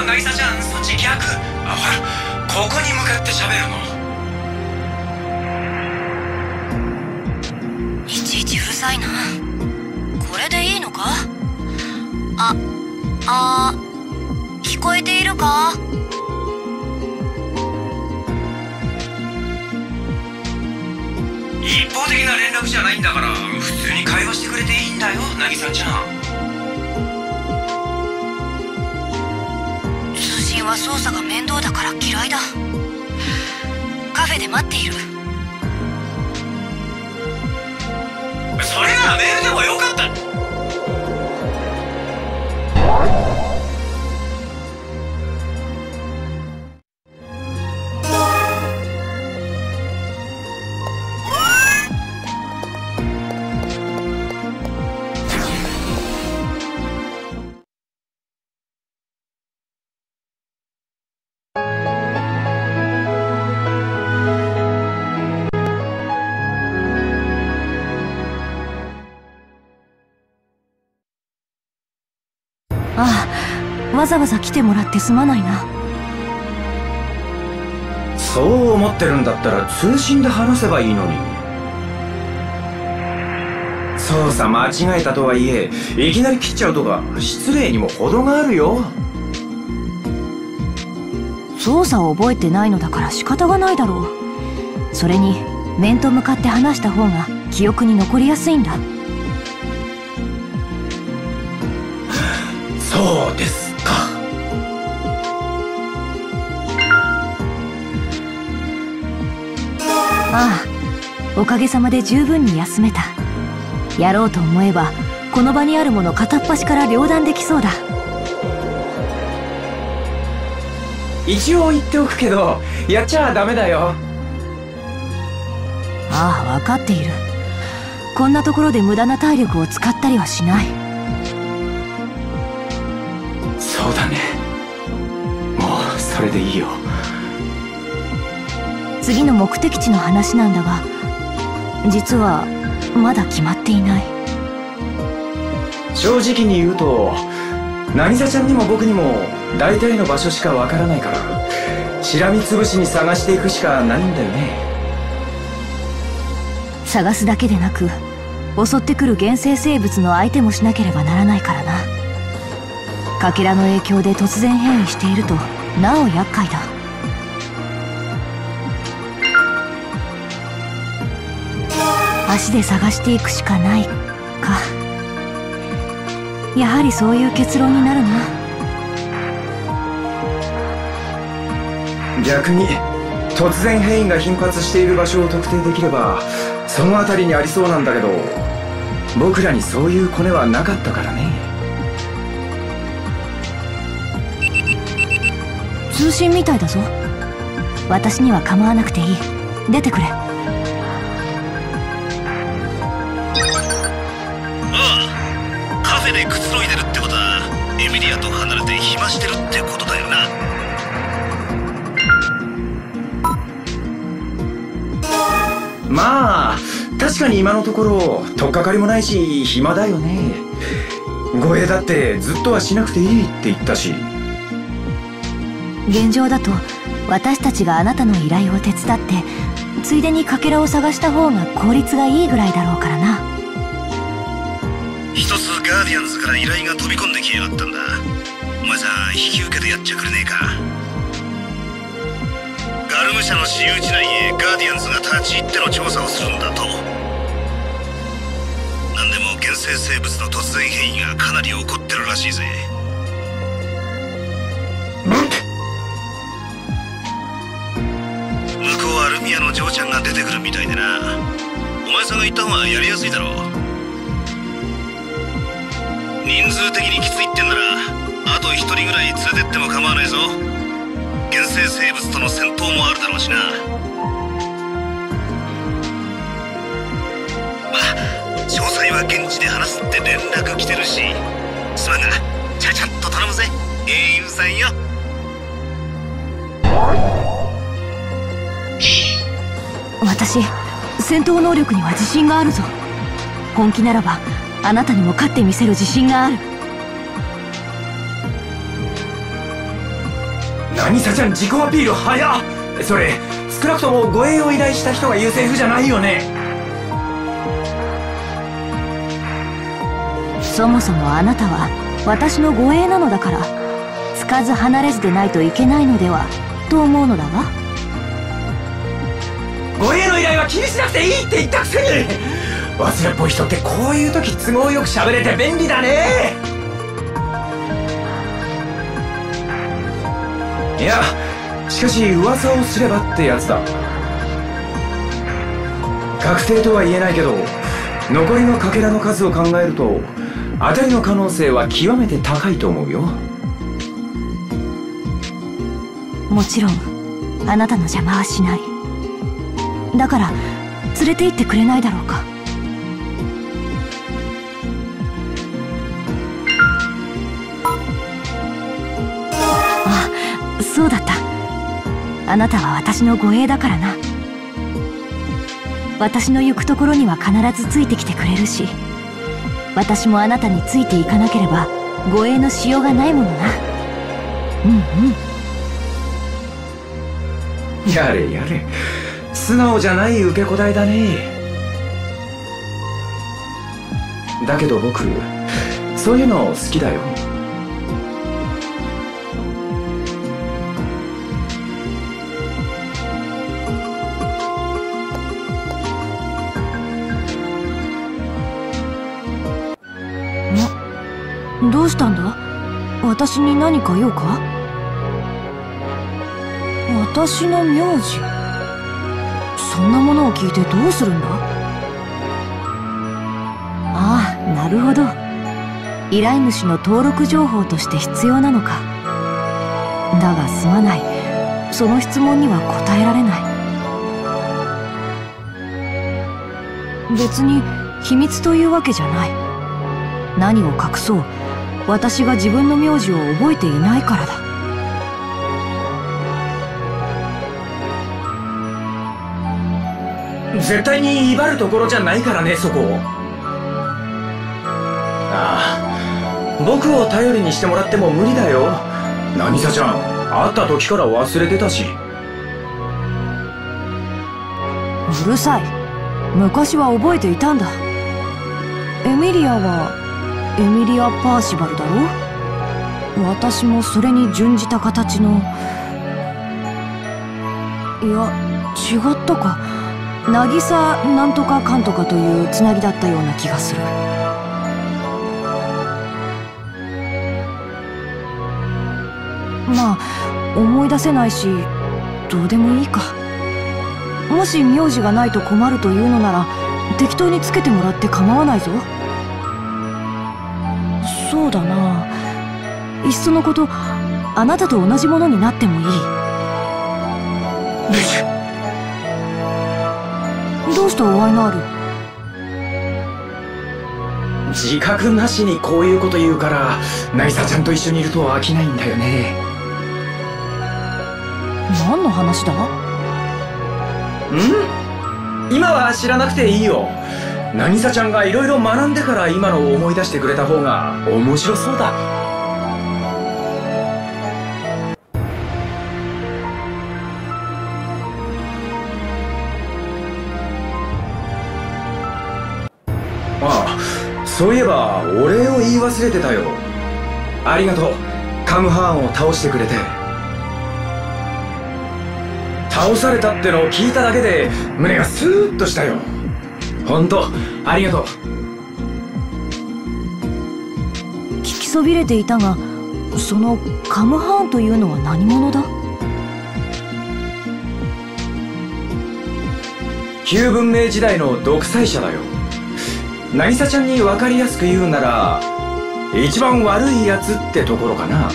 渚ちゃん、そっち逆。あ、ほら、ここに向かって喋るの。いちいちうるさいな。これでいいのか？聞こえているか？ 一方的な連絡じゃないんだから、普通に会話してくれていいんだよ、渚ちゃん。 通信は操作が面倒だから嫌いだ。カフェで待っている。 それならメールでもよかった。 わざわざ来てもらってすまないな。 そう思ってるんだったら通信で話せばいいのに。操作間違えたとはいえ、いきなり切っちゃうとか失礼にも程があるよ。 操作を覚えてないのだから仕方がないだろう。それに面と向かって話した方が記憶に残りやすいんだ。 そうですか。 ああ、おかげさまで十分に休めた。やろうと思えばこの場にあるもの片っ端から両断できそうだ。 一応言っておくけど、やっちゃダメだよ。 ああ、分かっている。こんなところで無駄な体力を使ったりはしない。 そうだね。もうそれでいいよ。 次の目的地の話なんだが、実はまだ決まっていない。 正直に言うと、渚ちゃんにも僕にも大体の場所しかわからないから、しらみつぶしに探していくしかないんだよね。 探すだけでなく、襲ってくる原生生物の相手もしなければならないからな。かけらの影響で突然変異しているとなお厄介だ。足で探していくしかないか。やはりそういう結論になるな。 逆に突然変異が頻発している場所を特定できればその辺りにありそうなんだけど、僕らにそういうコネはなかったからね。 通信みたいだぞ。私には構わなくていい。出てくれ。 ああ、カフェでくつろいでるってことはエミリアと離れて暇してるってことだよな。 まあ確かに今のところ取っかかりもないし暇だよね。護衛だってずっとはしなくていいって言ったし。 現状だと私たちがあなたの依頼を手伝ってついでにかけらを探した方が効率がいいぐらいだろうからな。 一つガーディアンズから依頼が飛び込んできやがったんだ。お前さん引き受けてやっちゃくれねえか。ガルム社の私有地内へガーディアンズが立ち入っての調査をするんだと。何でも原生生物の突然変異がかなり起こってるらしいぜ。向こうはルミアの嬢ちゃんが出てくるみたいでな。お前さんが行った方がやりやすいだろう。人数的にきついってんならあと一人ぐらい連れてっても構わないぞ。原生生物との戦闘もあるだろうしな。まあ詳細は現地で話すって連絡来てるし、すまんがちゃちゃっと頼むぜ英雄さんよ。 私、戦闘能力には自信があるぞ。本気ならばあなたにも勝ってみせる自信がある。 渚ちゃん自己アピール早っ。それ少なくとも護衛を依頼した人が言うセリフじゃないよね。 そもそもあなたは私の護衛なのだから、つかず離れずでないといけないのではと思うのだわ。 護衛の依頼は気にしなくていいって言ったくせに。忘れっぽい人ってこういう時都合よく喋れて便利だね。いや、しかし噂をすればってやつだ。確定とは言えないけど、残りのかけらの数を考えると当たりの可能性は極めて高いと思うよ。 もちろんあなたの邪魔はしない。だから連れて行ってくれないだろうか。あ、そうだった。あなたは私の護衛だからな。私の行くところには必ずついてきてくれるし、私もあなたについていかなければ護衛のしようがないものな。うんうん。 やれやれ、素直じゃない受け答えだね。だけど僕そういうの好きだよ。 どうしたんだ？私に何か用か？私の名字？そんなものを聞いてどうするんだ？ああ、なるほど。依頼主の登録情報として必要なのか。だがすまない。その質問には答えられない。別に秘密というわけじゃない。何を隠そう。私が自分の名字を覚えていないからだ。 絶対に威張るところじゃないからね、そこ。ああ、僕を頼りにしてもらっても無理だよ。渚ちゃん、会った時から忘れてたし。 うるさい。昔は覚えていたんだ。エミリアはエミリア・パーシバルだろ。私もそれに準じた形の。いや、違ったか。渚なんとかかんとかというつなぎだったような気がする。まあ思い出せないしどうでもいいか。もし名字がないと困るというのなら適当につけてもらって構わないぞ。そうだな、いっそのことあなたと同じものになってもいい。どうしたおあいのある？ 自覚なしにこういうこと言うから渚ちゃんと一緒にいると飽きないんだよね。 何の話だ？ 今は知らなくていいよ。渚ちゃんがいろいろ学んでから今のを思い出してくれた方が面白そうだ。ああ、そういえばお礼を言い忘れてたよ。ありがとう、カムハーンを倒してくれて。倒されたってのを聞いただけで胸がスーッとしたよ。ほんとありがとう。 聞きそびれていたが、そのカムハーンというのは何者だ？ 旧文明時代の独裁者だよ。渚ちゃんに分かりやすく言うなら一番悪いやつってところかな。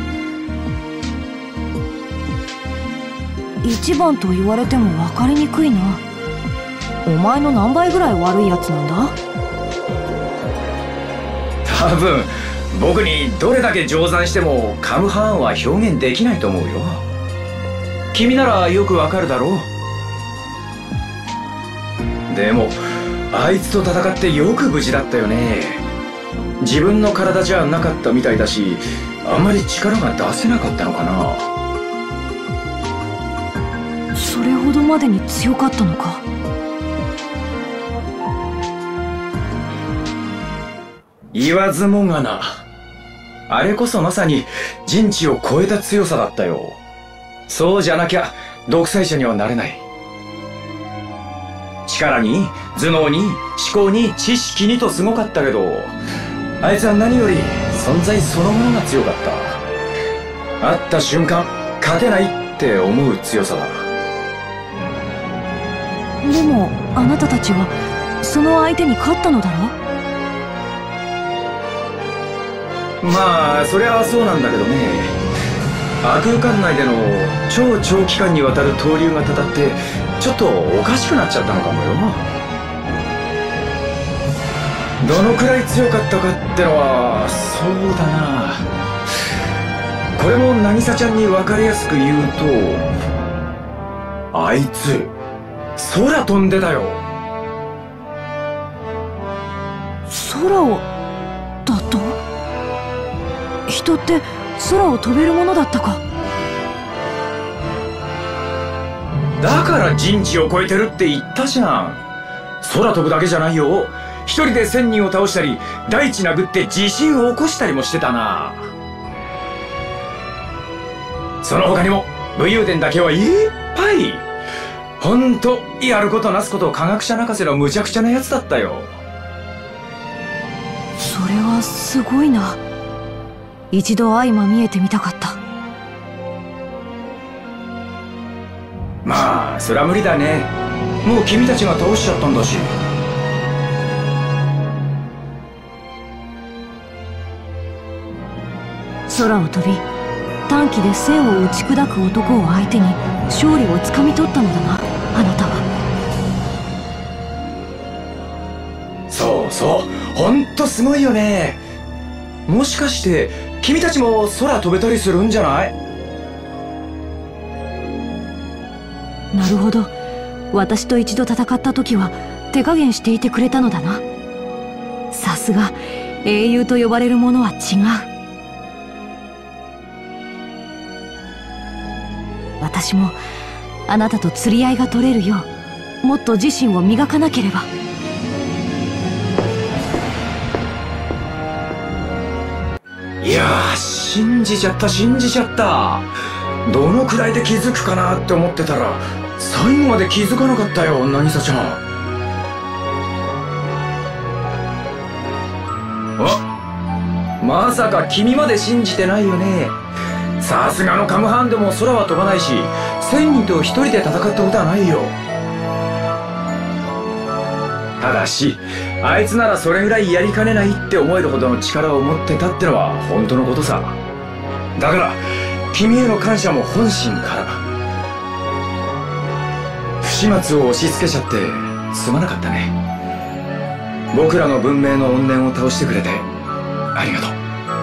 一番と言われても分かりにくいな。お前の何倍ぐらい悪いやつなんだ？ 多分僕にどれだけ乗算してもカムハーンは表現できないと思うよ。君ならよくわかるだろう。でもあいつと戦ってよく無事だったよね。自分の体じゃなかったみたいだし、あんまり力が出せなかったのかな。 どまでに強かったのか。 言わずもがな。あれこそまさに人知を超えた強さだったよ。そうじゃなきゃ独裁者にはなれない。力に頭脳に思考に知識にとすごかったけど、あいつは何より存在そのものが強かった。会った瞬間勝てないって思う強さだ。 でもあなたたちはその相手に勝ったのだろ。 まあそりゃそうなんだけどね。亜空間内での超長期間にわたる闘竜がたたってちょっとおかしくなっちゃったのかもよ。どのくらい強かったかってのはそうだな。これも渚ちゃんに分かりやすく言うと、あいつ空飛んでたよ。 空をだと？人って空を飛べるものだったか。 だから人知を超えてるって言ったじゃん。空飛ぶだけじゃないよ。一人で1000人を倒したり大地殴って地震を起こしたりもしてたな。その他にも武勇伝だけはいっぱい。ほんとやることなすこと科学者泣かせの無茶苦茶なやつだったよ。 それはすごいな。一度相まみえてみたかった。 まあそりゃ無理だね。もう君たちが倒しちゃったんだし。 空を飛び短期で線を打ち砕く男を相手に勝利をつかみ取ったのだな、あなたは。 そうそう、ほんとすごいよね。もしかして君たちも空飛べたりするんじゃない？ なるほど。私と一度戦った時は手加減していてくれたのだな。さすが英雄と呼ばれるものは違う。私もあなたと釣り合いが取れるようもっと自身を磨かなければ。 いやー、信じちゃった。どのくらいで気づくかなって思ってたら最後まで気づかなかったよ、渚ちゃん。あ、まさか君まで信じてないよね。さすがのカムハンでも空は飛ばないし、1000人と一人で戦ったことはないよ。ただしあいつならそれぐらいやりかねないって思えるほどの力を持ってたってのは本当のことさ。だから君への感謝も本心から。不始末を押し付けちゃってすまなかったね。僕らの文明の怨念を倒してくれてありがとう。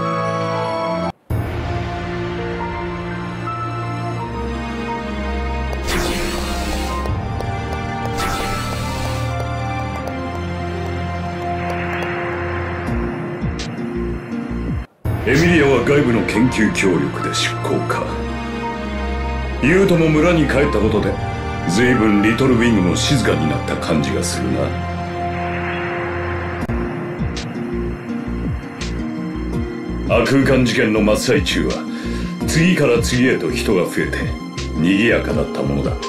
エミリアは外部の研究協力で出向か。ユートも村に帰ったことで随分リトルウィングも静かになった感じがするな。亜空間事件の真っ最中は次から次へと人が増えて賑やかだったものだ。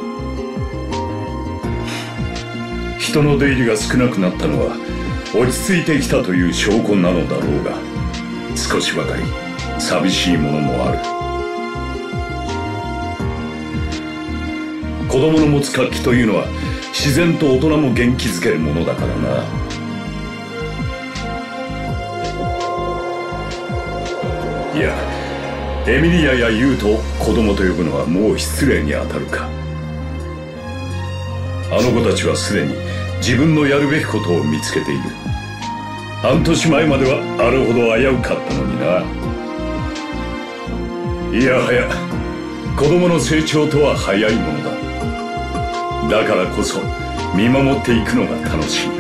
人の出入りが少なくなったのは落ち着いてきたという証拠なのだろうが、少しばかり寂しいものもある。子供の持つ活気というのは自然と大人も元気づけるものだからな。いや、エミリアやユウと子供と呼ぶのはもう失礼に当たるか。あの子たちはすでに自分のやるべきことを見つけている。半年前まではあれほど危うかったのにな。いやはや子供の成長とは早いものだ。だからこそ見守っていくのが楽しい。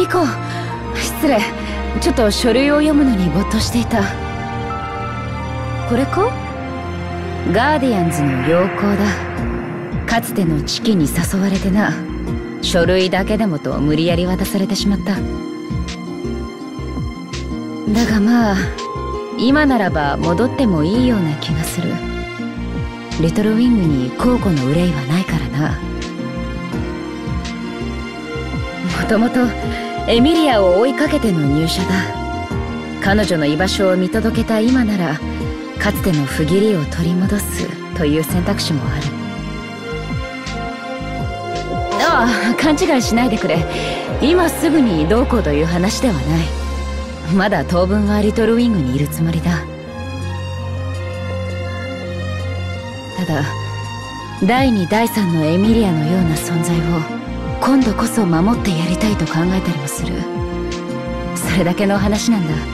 ミコ、失礼。ちょっと書類を読むのに没頭していた。これか？ガーディアンズの要項だ。かつての知己に誘われてな。書類だけでもと無理やり渡されてしまった。だがまあ、今ならば戻ってもいいような気がする。リトルウィングに後顧の憂いはないからな。もともとエミリアを追いかけての入社だ。彼女の居場所を見届けた今なら、かつての不義理を取り戻すという選択肢もある。ああ、勘違いしないでくれ。今すぐにどうこうという話ではない。まだ当分はリトルウィングにいるつもりだ。ただ、第2第3のエミリアのような存在を今度こそ守ってやりたいと考えたりもする。それだけの話なんだ。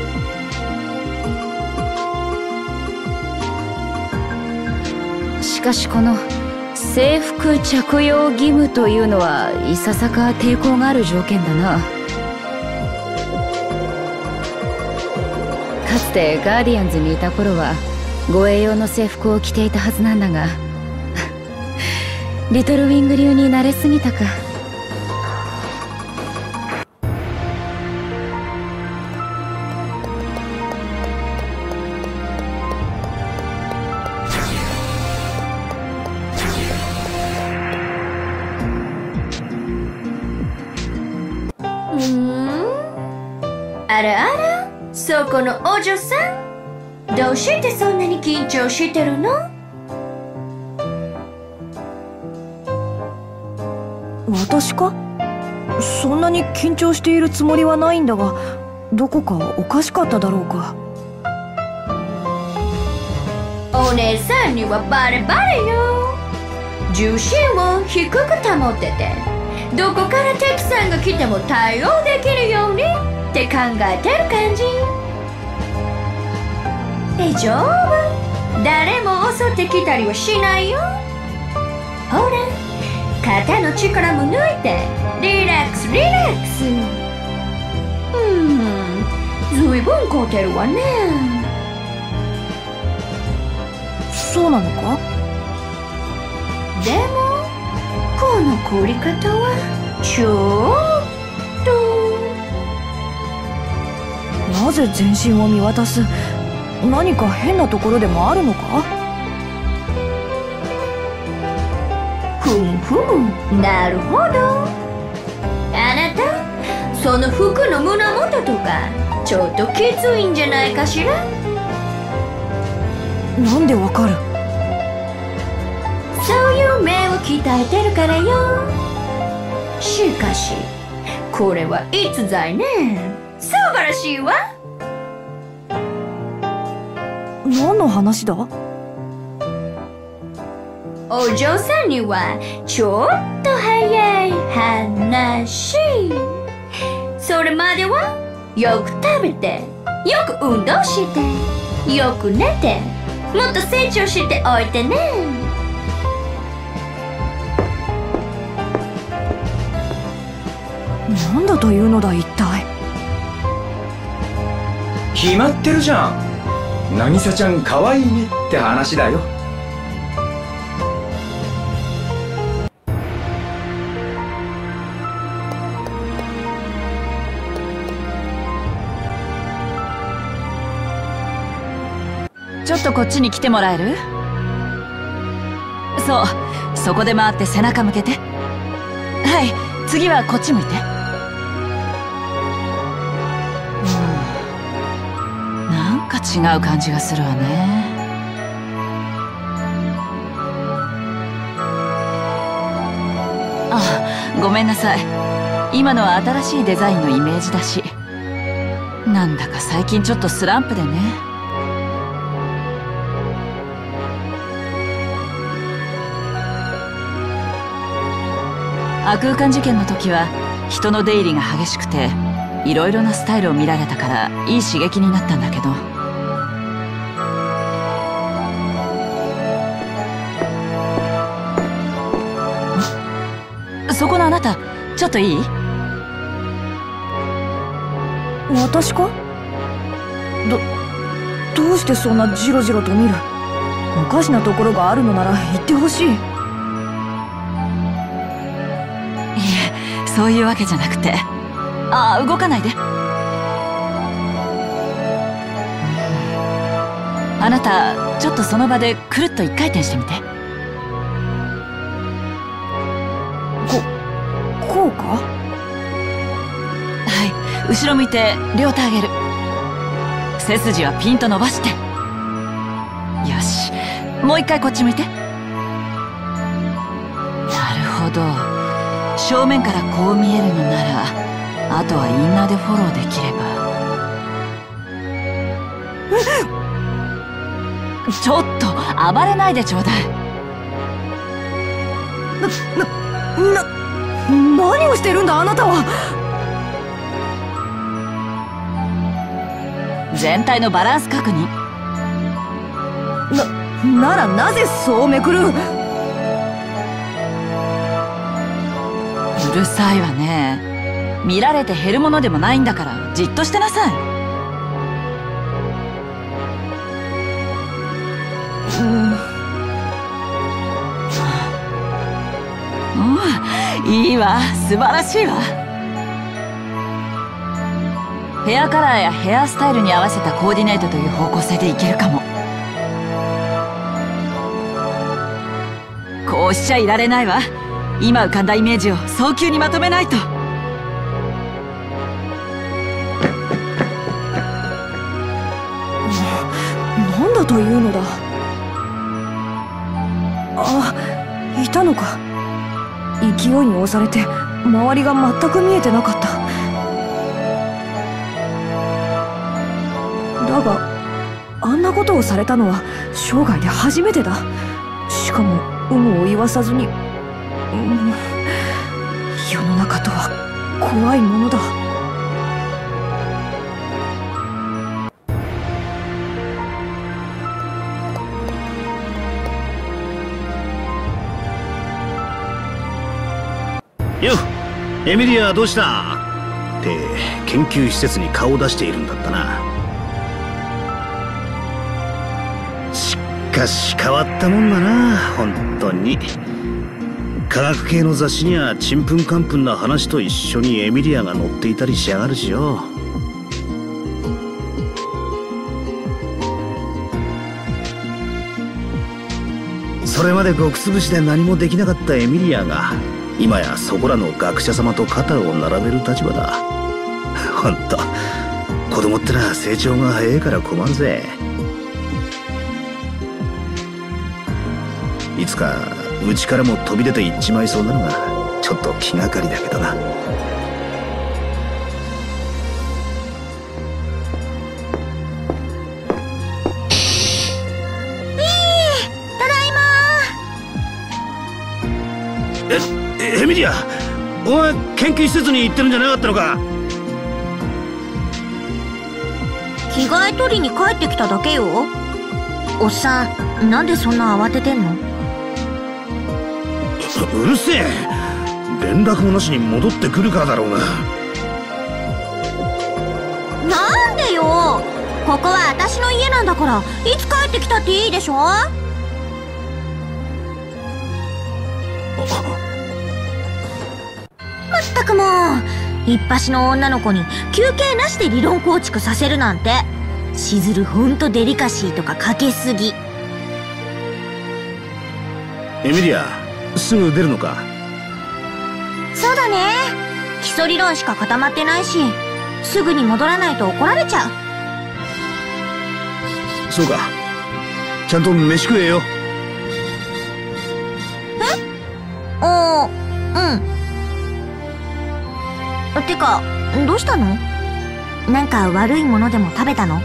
しかしこの制服着用義務というのはいささか抵抗がある条件だな。かつてガーディアンズにいた頃は護衛用の制服を着ていたはずなんだがリトルウィング流に慣れすぎたか。 あらあら、そこのお嬢さん、どうしてそんなに緊張してるの？ 私か？そんなに緊張しているつもりはないんだが、どこかおかしかっただろうか。 お姉さんにはバレバレよ。重心を低く保ってて、どこから敵さんが来ても対応できるようにって考えてる感じ。大丈夫、誰も襲ってきたりはしないよ。ほら、肩の力も抜いてリラックスリラックス。ずいぶん凝ってるわね。 そうなのか？ でもこの凝り方はちょっと。 なぜ全身を見渡す？何か変なところでもあるのか？ ふむふむ、なるほど。あなた、その服の胸元とかちょっときついんじゃないかしら。 なんでわかる？ そういう目を鍛えてるからよ。しかしこれは逸材ね。素晴らしいわ。 何の話だ？ お嬢さんにはちょっと早い話。それまではよく食べて、よく運動して、よく寝て、もっと成長しておいてね。 何だというのだ一体。 決まってるじゃん。渚ちゃん可愛いねって話だよ。 ちょっとこっちに来てもらえる？そう、そこで回って背中向けて。はい、次はこっち向いて。なんか違う感じがするわね。あ、ごめんなさい。今のは新しいデザインのイメージだし。なんだか最近ちょっとスランプでね。亜空間事件の時は人の出入りが激しくていろいろなスタイルを見られたからいい刺激になったんだけど。そこのあなた、ちょっといい？ 私か？どうしてそんなジロジロと見る？おかしなところがあるのなら言ってほしい。いえ、そういうわけじゃなくて。ああ、動かないで。あなた、ちょっとその場でくるっと一回転してみて。 こうか？ はい、後ろ向いて両手上げる。背筋はピンと伸ばして。よし、もう一回こっち向いて。なるほど、正面からこう見えるのなら、あとはインナーでフォローできれば。ちょっと暴れないでちょうだい。 何をしてるんだあなたは。 全体のバランス確認。 ならなぜそうめくる？うるさいわね。見られて減るものでもないんだからじっとしてなさい。いいわ、素晴らしいわ。ヘアカラーやヘアスタイルに合わせたコーディネートという方向性でいけるかも。こうしちゃいられないわ。今浮かんだイメージを早急にまとめないと。 何だというのだ。あ、いたのか。勢いに押されて周りが全く見えてなかった。だがあんなことをされたのは生涯で初めてだ。しかも有無を言わさずに。世の中とは怖いものだ。 よっ、エミリアどうしたって研究施設に顔を出しているんだったな。しかし変わったもんだな、本当に。科学系の雑誌にはちんぷんかんぷんな話と一緒にエミリアが載っていたりしやがるしよ。それまで極つぶしで何もできなかったエミリアが今やそこらの学者様と肩を並べる立場だ。ほんと子供ってのは成長が早いから困るぜ。いつかうちからも飛び出ていっちまいそうなのがちょっと気がかりだけどな。エミリア、お前研究施設に行ってるんじゃなかったのか？ 着替え取りに帰ってきただけよ。おっさん、なんでそんな慌ててんの？ うるせえ、連絡もなしに戻ってくるからだろうが。 なんでよ、ここは私の家なんだからいつ帰ってきたっていいでしょ。まったくもう、一発の女の子に休憩なしで理論構築させるなんて、しずるほんとデリカシーとかかけすぎ。 エミリア、すぐ出るのか？ そうだね、基礎理論しか固まってないし、すぐに戻らないと怒られちゃう。 そうか、ちゃんと飯食えよ。 うん。てか、どうしたの？なんか悪いものでも食べたの？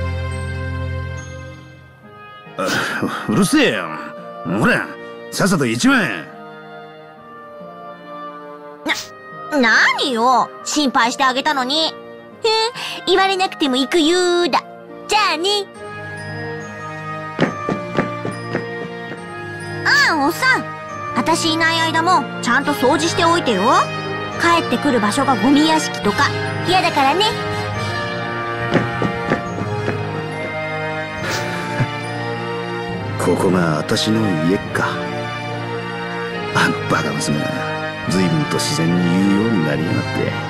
うるせえよ。ほら、さっさと1万円。 何よ、心配してあげたのに。言われなくても行くよーだ。じゃあね。ああ、おっさん。私いない間もちゃんと掃除しておいてよ。帰ってくる場所がゴミ屋敷とか嫌だからね。 ここが私の家か。あのバカ娘が随分と自然に言うようになりやがって。